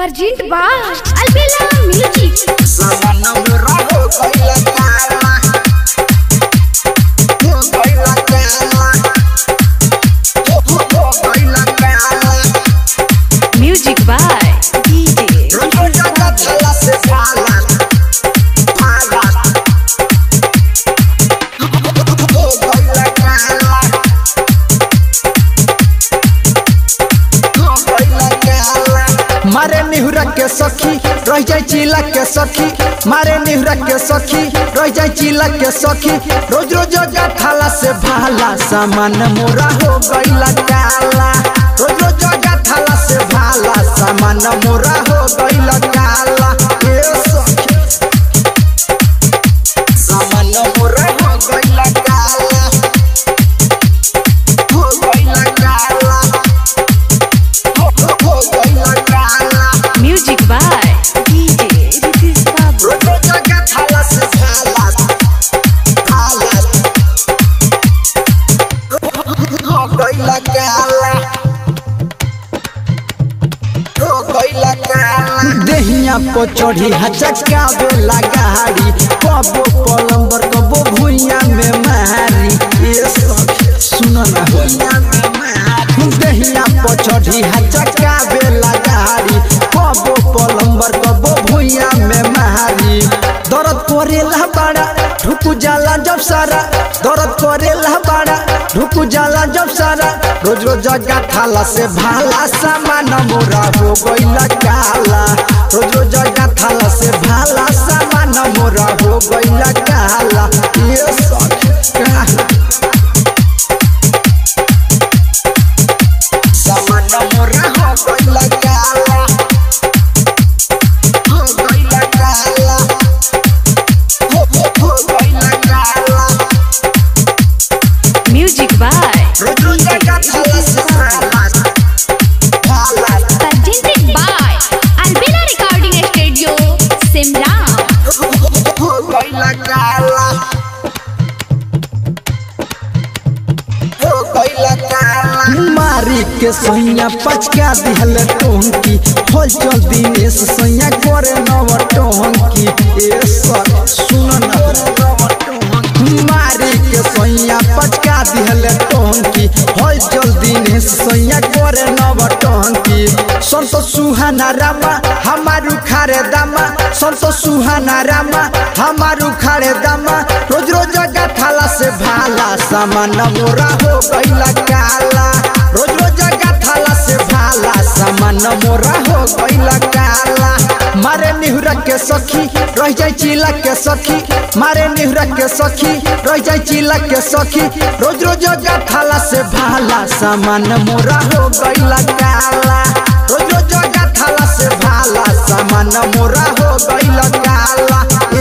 Perjint ba Albela Music Saman murah ho gila kalah ho gila kalah ho gila kalah Music by DJ Rojo jaga thala se phalat phalat ho gila kalah ho gila kalah मारे निहुरा के सखी रह जाए चिला के सखी मारे निहुरा के सखी रह जाए चिला के सखी रोज रोज गाथाला से भाला सामान मोरा हो गइला काला रोज रोज गाथाला से भाला सामान मोरा हो गइला काला ए सखी सामान मोरा हो गइला काला हो गइला काला हो गइला काला Music by DJ Ritesh Babu रोजो जगह थाला से भाला भाला हो गइला काला हो गइला काला देहिया को चढ़ी हचका बेला गाड़ी कबो पलंबर कबो भुइया में मारी ए सखी सुन ना हो देहिया को चढ़ी हचका बेला गाड़ी कबो पलंबर कबो भुइया में मारी दर्द करेला बड़ा ढुक जाला जब सारा दर्द करेला बड़ा ढुक जाला जब सारा रोज रोज गाथाला से भाला सामान मोरा हो गइला काला रोज रोज गाथाला से भाला सामान मोरा हो गइला काला ये सखी सामान मोरा हो गइला काला हो गइला काला हो गइला काला Music by रोजो जगह थाला से भाला भाला Presented by Albela Recording Studio Simla हो गइला काला हो गइला काला मारी के सैया पचका दिहल टोंकी होल चल दिनेश सैया करे नव टोंकी ए सर सुन न मारी के सैया पचका दिहल टोंकी होल चल दिनेश सैया करे नव टोंकी संत सुहाना रामा हमारू खारे दामा संत सुहाना रामा हमारू खारे दामा रोज रोज गाथाला से भाला सामान मोरा हो गइला काला रोज रोज गाथाला से भाला सामान मोरा हो गइला काला मारे निहुरा के सखी रह जाए चिला के सखी मारे निहुरा के सखी रह जाए चिला के सखी रोज रोज गाथाला से भाला सामान मोरा हो गइला काला रोज रोज गाथाला से भाला सामान मोरा हो गइला काला